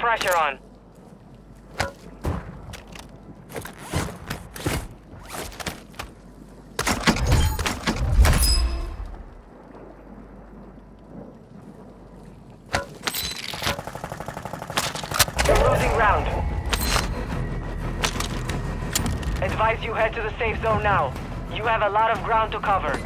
pressure on. You're losing ground. Advise you head to the safe zone now. You have a lot of ground to cover.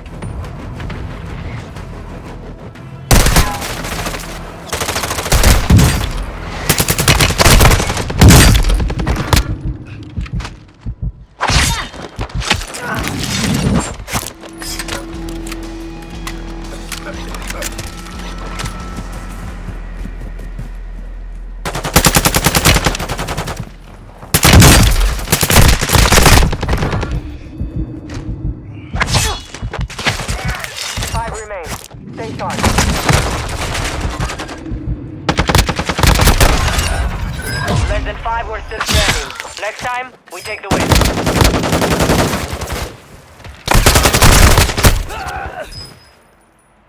Stay sharp. Less than 5 were still standing. Next time, we take the win.